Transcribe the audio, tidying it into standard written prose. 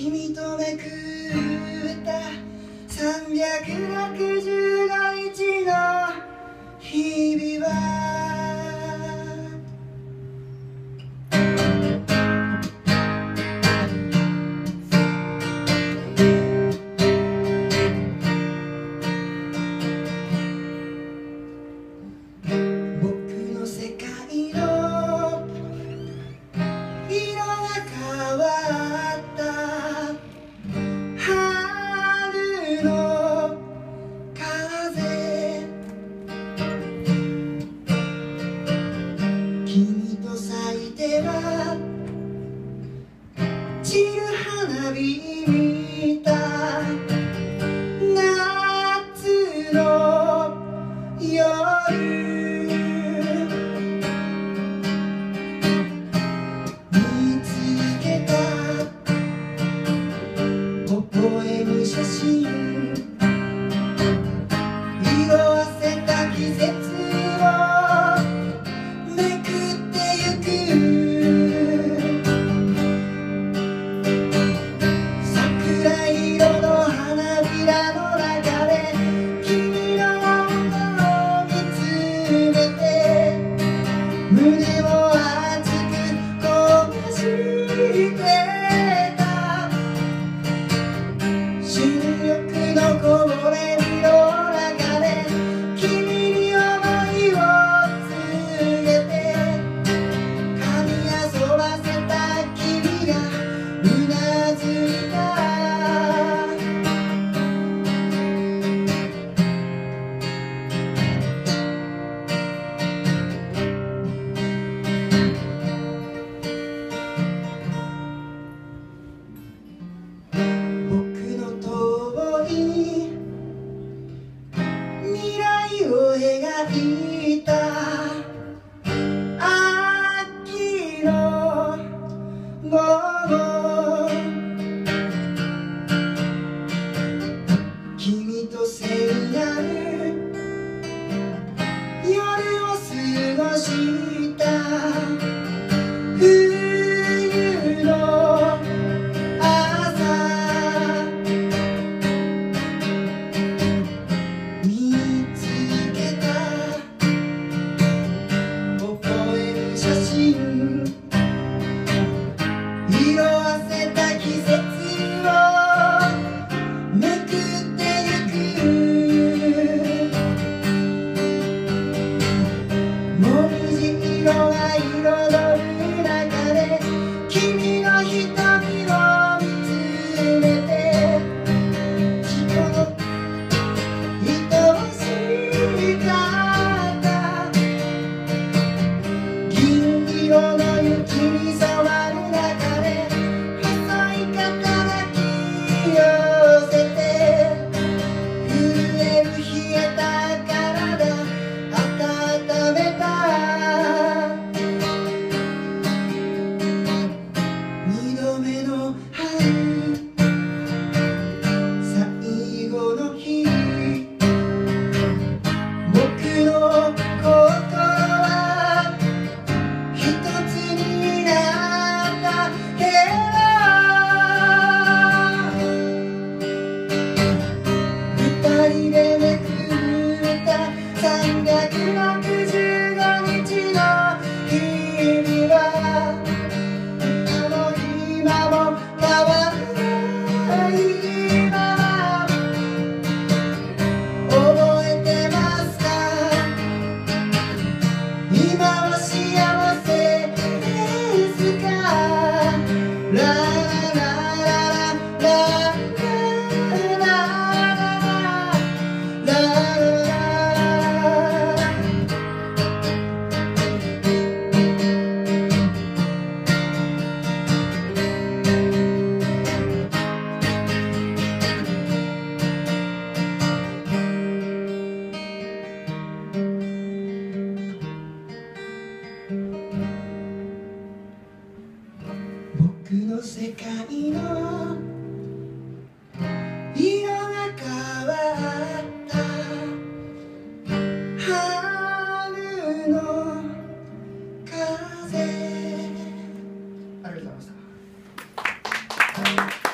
君とめくった365日の日々は散る花火見た夏の夜見つけた微笑む写真色あせた季節をめくってゆく胸を熱く焦がしてた新緑のこぼれ日の中で君に想いを告げて髪遊ばせた君がうなずいた描いた秋の午後君と聖なる夜を過ごした冬の朝見つけた色あせた季節をめくってゆくもみじ色が彩る中で君の瞳を見つめて人の愛しかった銀色の雪に染まる中で細い肩抱き寄せて震える冷えた体温めた二度目の春最後の日僕の心僕の世界の色が変わった春の風。ありがとうございました。